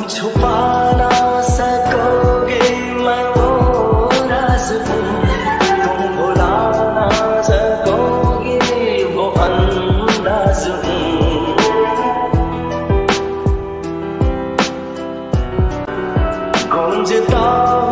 छुपा ना सकोगे मैं वो राज तुम भुला ना सकोगे वो अंदाज गूंजता